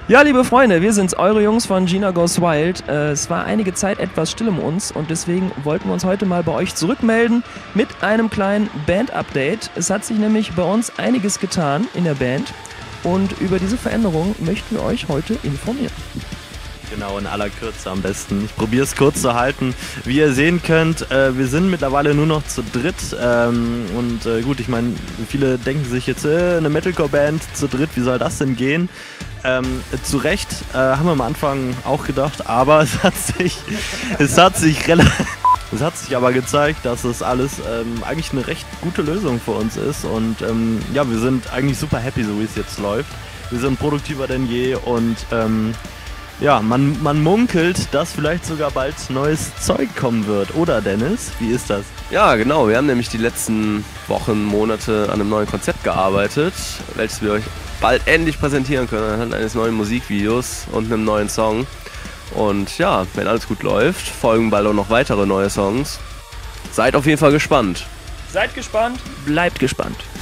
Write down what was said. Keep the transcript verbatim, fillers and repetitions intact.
Ja, liebe Freunde, wir sind's, eure Jungs von Gina Goes Wild. Äh, es war einige Zeit etwas still um uns und deswegen wollten wir uns heute mal bei euch zurückmelden mit einem kleinen Band-Update. Es hat sich nämlich bei uns einiges getan in der Band und über diese Veränderung möchten wir euch heute informieren. Genau, in aller Kürze am besten. Ich probiere es kurz zu halten. Wie ihr sehen könnt, äh, wir sind mittlerweile nur noch zu dritt. Ähm, und äh, gut, ich meine, viele denken sich jetzt, äh, eine Metalcore-Band zu dritt, wie soll das denn gehen? Ähm, zu Recht, äh, haben wir am Anfang auch gedacht, aber es hat sich, es hat sich relativ... Es hat sich aber gezeigt, dass es alles ähm, eigentlich eine recht gute Lösung für uns ist. Und ähm, ja, wir sind eigentlich super happy, so wie es jetzt läuft. Wir sind produktiver denn je und... Ähm, Ja, man, man munkelt, dass vielleicht sogar bald neues Zeug kommen wird. Oder Dennis, wie ist das? Ja, genau. Wir haben nämlich die letzten Wochen, Monate an einem neuen Konzept gearbeitet, welches wir euch bald endlich präsentieren können anhand eines neuen Musikvideos und einem neuen Song. Und ja, wenn alles gut läuft, folgen bald auch noch weitere neue Songs. Seid auf jeden Fall gespannt. Seid gespannt, bleibt gespannt.